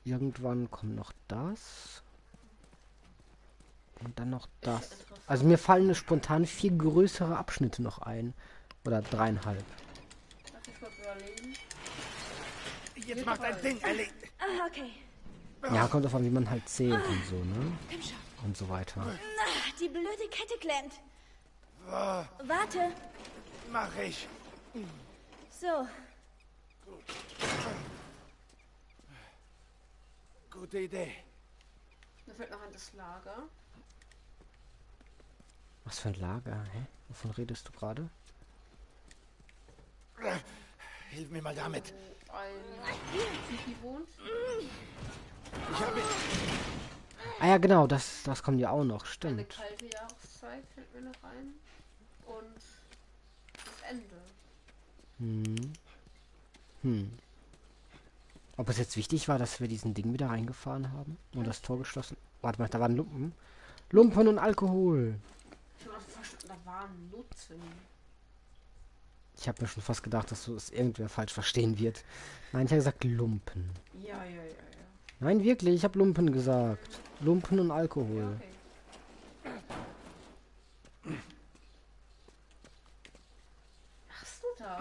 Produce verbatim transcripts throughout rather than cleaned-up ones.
irgendwann kommt noch das. Und dann noch das. Also mir fallen spontan vier größere Abschnitte noch ein. Oder dreieinhalb. Lass mich kurz überlegen. Jetzt macht ein Ding, Ellie. Ah, okay. Ja, kommt davon, wie man halt zählt und so, ne? Und so weiter. Na, die blöde Kette klemmt. Warte. Mach ich. So, Gute Idee. Mir fällt noch ein das Lager. Was für ein Lager, hä? Wovon redest du gerade? Hilf mir mal damit. Wo ein Tiki wohnt. Ich habe ihn. Ah ja, genau, das, das kommt ja auch noch, Eine stimmt. kalte Jahreszeit fällt mir noch ein. Und das Ende. Hm. Hm. Ob es jetzt wichtig war, dass wir diesen Ding wieder reingefahren haben und das Tor geschlossen. Warte mal, da waren Lumpen. Lumpen und Alkohol. Ich habe verstanden, da waren Nutzen. Ich habe mir schon fast gedacht, dass so es irgendwer falsch verstehen wird. Nein, ich habe gesagt Lumpen. Ja, ja, ja, ja. Nein, wirklich, ich habe Lumpen gesagt. Lumpen und Ja, Alkohol. okay. Was machst du da?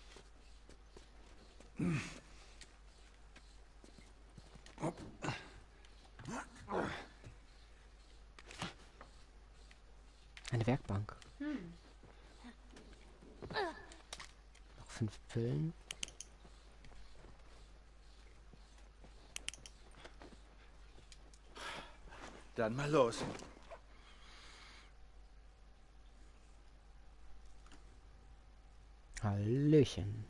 Eine Werkbank. Hm. Noch fünf Pillen. Dann mal los. Hallöchen.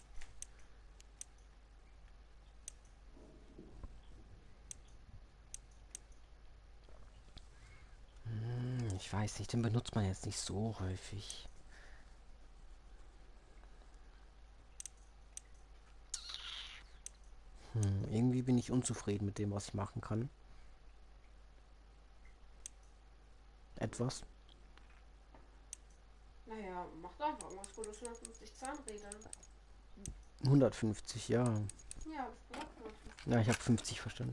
Hm, ich weiß nicht, den benutzt man jetzt nicht so häufig. Hm, irgendwie bin ich unzufrieden mit dem, was ich machen kann. Etwas. Naja, mach doch einfach irgendwas Gutes. hundertfünfzig Zahnräder. hundertfünfzig, ja. Ja, hab ich gesagt. hundertfünfzig. Ja, ich habe fünfzig verstanden.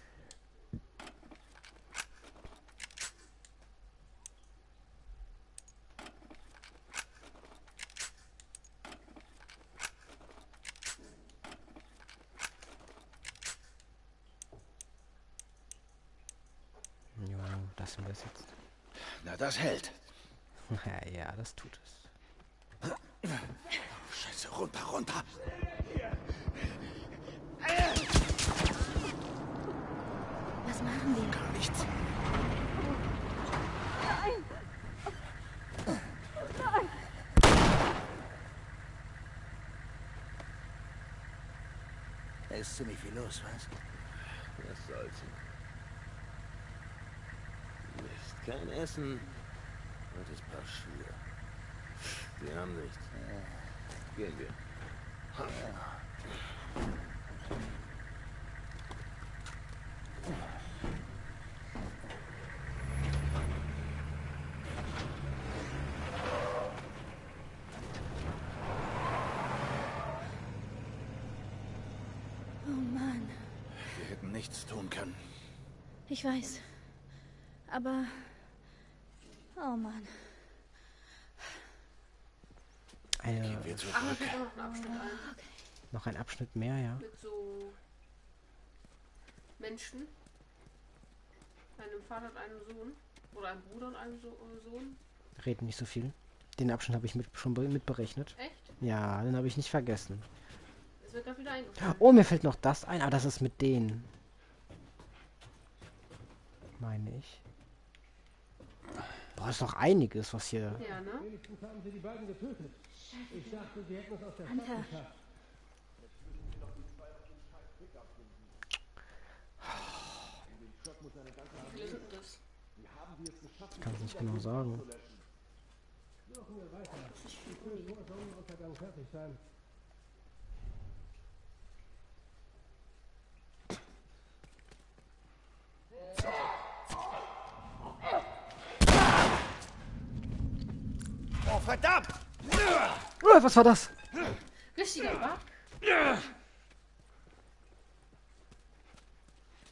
Ja, das sind wir jetzt. Na, das hält. Ja, ja, das tut es. Scheiße, runter, runter. was machen wir? Gar nichts. Da ist ziemlich viel los, was? Was soll's? Mist, kein Essen und das Paar Schuhe. Wir haben nichts. Gehen wir. Oh Mann, Wir hätten nichts tun können. ich weiß. Aber... Oh Mann. Eine, Wir zurück. Ach, ich noch einen Abschnitt ein. noch ein Abschnitt mehr, ja. Mit so Menschen. Einem Vater und einem Sohn. Oder einem Bruder und einem so äh, Sohn. Reden nicht so viel. Den Abschnitt habe ich mit, schon be- mitberechnet. Echt? Ja, den habe ich nicht vergessen. Das wird gerade wieder eingefallen. Oh, mir fällt noch das ein, aber das ist mit denen. Meine ich. Boah, ist noch einiges, was hier... Ja, ne? Hunter, Wie viele sind denn das? Ich kann es nicht genau sagen. Oh, verdammt! Oh, was war das? Richtiger Bug.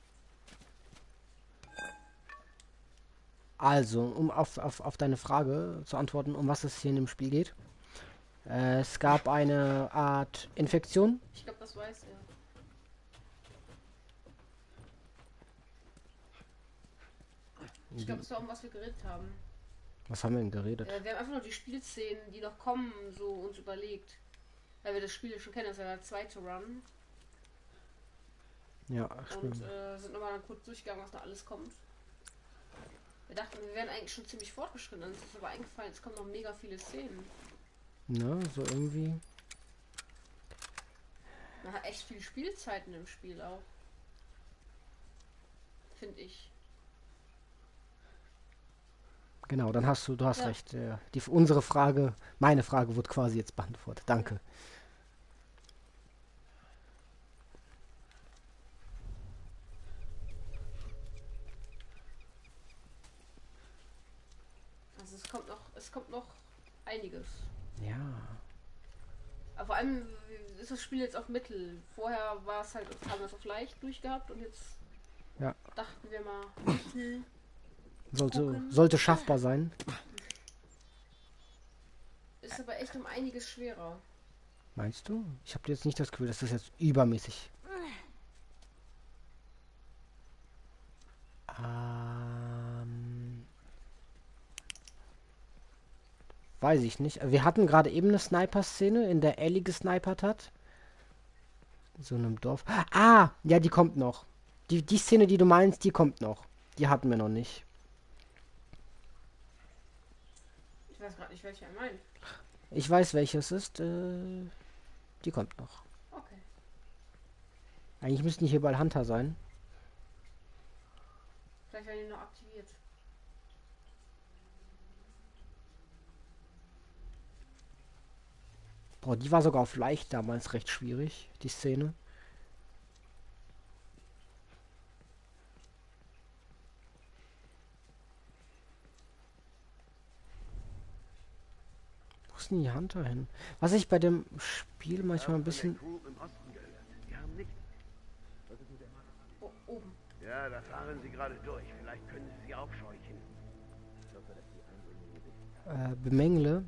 Also, um auf, auf, auf deine Frage zu antworten, um was es hier in dem Spiel geht. Äh, es gab eine Art Infektion. Ich glaube, das weiß er. Ich glaube, es war um was wir geredet haben. Was haben wir denn geredet? Äh, wir haben einfach nur die Spielszenen, die noch kommen, so uns überlegt. Weil wir das Spiel ja schon kennen, das ist ja der zweite Run. Ja, Und stimmt. äh, sind nochmal dann kurz durchgegangen, was noch alles kommt. Wir dachten, wir wären eigentlich schon ziemlich fortgeschritten. Uns ist aber eingefallen, es kommen noch mega viele Szenen. Ne, so irgendwie. Man hat echt viele Spielzeiten im Spiel auch. Finde ich. Genau, dann hast du, du hast Ja. recht. Äh, die, unsere Frage, meine Frage wurde quasi jetzt beantwortet. Danke. Also es kommt noch, es kommt noch einiges. Ja. Aber vor allem ist das Spiel jetzt auf Mittel. Vorher war es halt, haben wir es auf leicht durchgehabt und jetzt Ja. dachten wir mal Mittel. Sollte, Gucken. sollte schaffbar sein. Ist aber echt um einiges schwerer. Meinst du? Ich habe jetzt nicht das Gefühl, dass das jetzt übermäßig. Ähm, weiß ich nicht. Wir hatten gerade eben eine Sniper-Szene, in der Ellie gesnipert hat. In so einem Dorf. Ah, ja, die kommt noch. Die, die Szene, die du meinst, die kommt noch. Die hatten wir noch nicht. Ich weiß gerade nicht, welche er meint. Ich weiß, welches ist. Äh, die kommt noch. Okay. Eigentlich müssten hier überall Hunter sein. Vielleicht werden die noch aktiviert. Boah, die war sogar auf leicht damals recht schwierig, die Szene. Wo ist denn die Hunter hin? Was ich bei dem Spiel manchmal ein bisschen... Oh, oben. Ja, da fahren sie gerade durch. Vielleicht können sie sie aufscheuchen. äh, bemängle,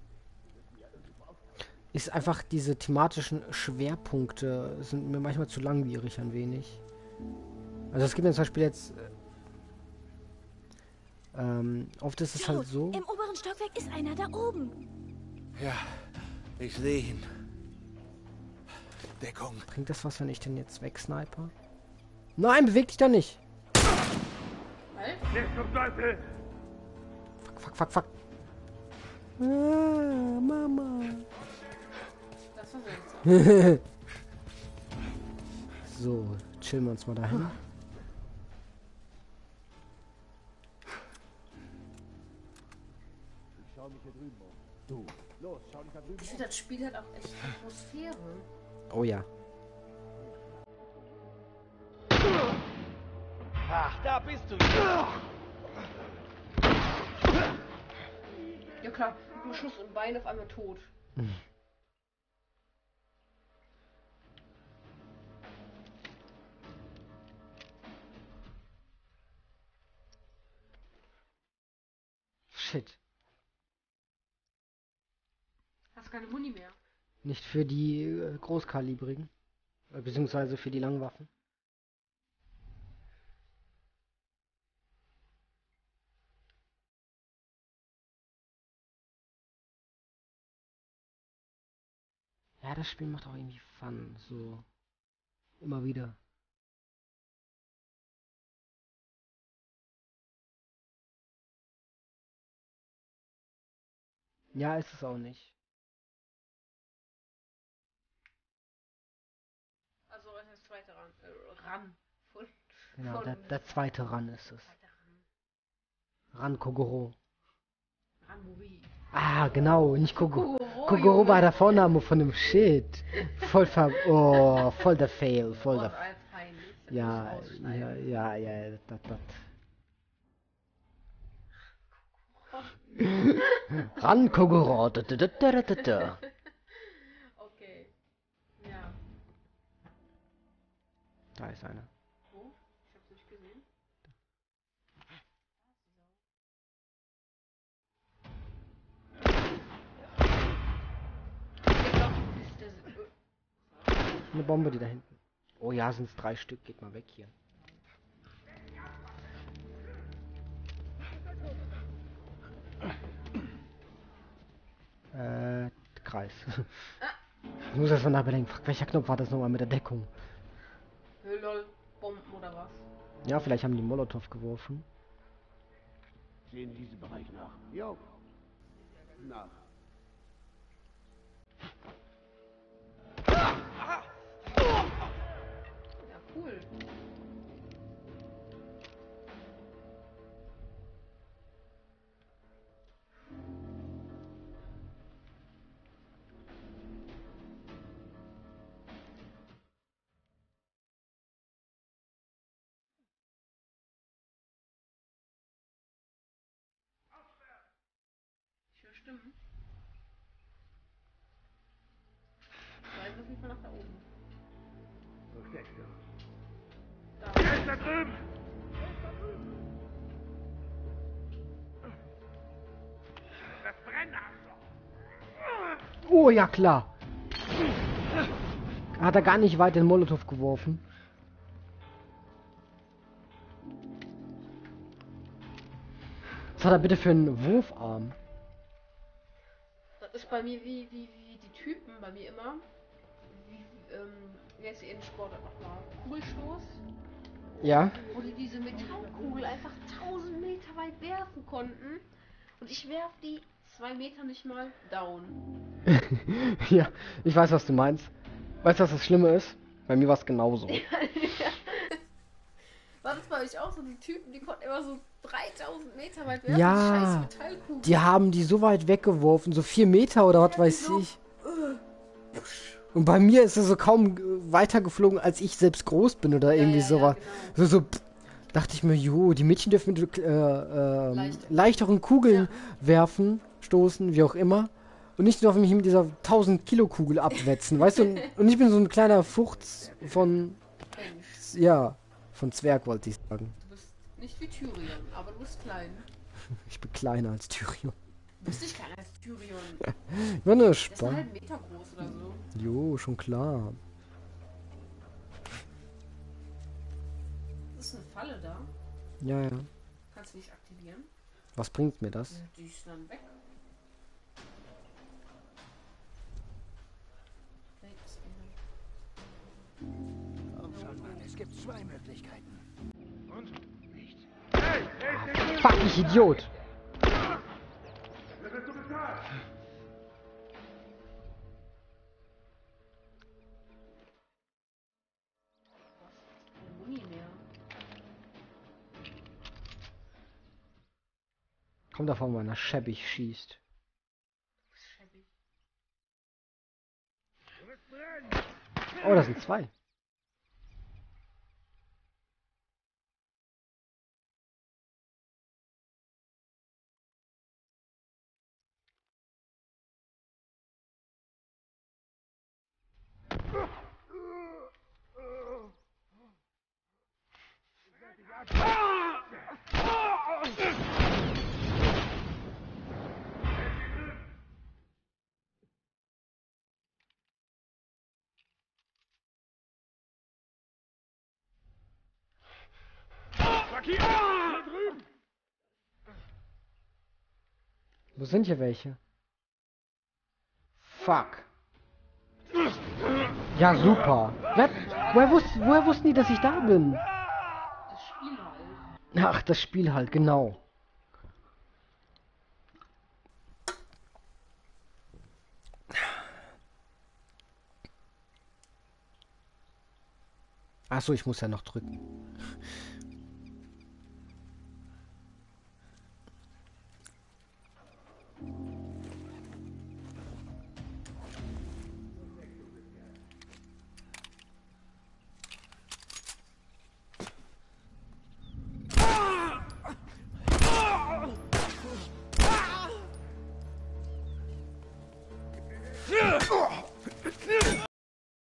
ist einfach diese thematischen Schwerpunkte sind mir manchmal zu langwierig ein wenig. Also es gibt mir zum Beispiel jetzt äh, ähm, oft ist es halt Joe, so. im oberen Stockwerk ist einer da oben. Ja, ich sehe ihn. Deckung. Bringt das was, wenn ich den jetzt wegsniper? Nein, beweg dich da nicht! Weil? Nicht zum Teufel! Fuck, fuck, fuck, fuck. Ah, Mama. Das war seltsam. So, chillen wir uns mal dahin. Ich finde, das Spiel hat auch echt Atmosphäre. Oh ja. Ach, da bist du. Ja klar, mit einem Schuss im Bein auf einmal tot. Shit. Hast keine Muni mehr. Nicht für die äh, Großkalibrigen. Äh, beziehungsweise für die Langwaffen. Ja, das Spiel macht auch irgendwie Fun. So. Immer wieder. Ja, ist es auch nicht. Also was heißt zweiter Ran? Äh, Ran. Von, Genau, von der, der zweite Ran ist es. zweiter Ran. Ran Kogoro. Ranmori. Ah, genau, nicht Kogoro. Kogoro, Kogoro Junge. war der Vorname von dem Shit. Voll ver... Oh, voll der Fail, voll Oh, der... das ist peinlich. Das muss ich Ja, rausschneiden. ja, ja, ja, das, das. Ran Kogoro. Da, da, da, da, da, da. Okay. Ja. Da ist einer. Wo? Ich hab's nicht gesehen. Eine Bombe, die da hinten. Oh ja, sind es drei Stück. Geht mal weg hier. Äh, Kreis. Ich muss erst mal nachdenken. Fuck, welcher Knopf war das nochmal mit der Deckung? Hey, lol, Bomben oder was? Ja, vielleicht haben die Molotow geworfen. Sehen Sie diesen Bereich nach. Jo. Nach. Ja, cool. Ich höre Stimmen. Weisen auf jeden Fall nach da oben. Wo steckst du? Da. Er ist da drüben! Das brennt, Arschloch! Oh ja, klar. Hat er gar nicht weit den Molotow geworfen. Was hat er bitte für einen Wurfarm? Das ist bei mir wie, wie, wie die Typen bei mir immer. Wie, ähm, wie heißt die in Sportart nochmal? Kugelstoß? Ja. Wo die diese Metallkugel einfach tausend Meter weit werfen konnten. Und ich werf die zwei Meter nicht mal down. Ja, ich weiß, was du meinst. Weißt du, was das Schlimme ist? Bei mir war es genauso. War das bei euch auch so? Die Typen, die konnten immer so dreitausend Meter weit werfen. Ja. Die scheiß Metallkugel. Die haben die so weit weggeworfen, so vier Meter oder was Ja, weiß so- ich. Und bei mir ist er so kaum äh, weiter geflogen, als ich selbst groß bin oder Ja, irgendwie ja, sowas. ja, genau. So, so pff, dachte ich mir, jo, die Mädchen dürfen mit äh, ähm, Leicht. leichteren Kugeln werfen, stoßen, wie auch immer. Und nicht nur auf mich mit dieser tausend Kilo Kugel abwetzen, weißt du? Und, und ich bin so ein kleiner Furz von, Mensch, ja, von Zwerg wollte ich sagen. du bist nicht wie Tyrion, aber du bist klein. Ich bin kleiner als Tyrion. Du bist nicht kleiner als Tyrion. Ich bin nur Der ist einen spannend. halben Meter groß oder so. Jo, schon klar. Das ist eine Falle da. Ja, ja. Kannst du nicht aktivieren. Was bringt mir das? Ja, die ist dann weg. Weg ist eine. Komm schon, Mann. Es gibt zwei Möglichkeiten. Und? Nichts. Fuck, ich Idiot! Keine Muni mehr. Kommt davon, wenn er schäbig schießt. Das ist schäbig. Oh, das sind zwei. Wo sind hier welche? Fuck. Ja, super. Wer, woher, wus woher wussten die, dass ich da bin? Das Spiel halt. Ach, das Spiel halt, genau. Ach so, ich muss ja noch drücken.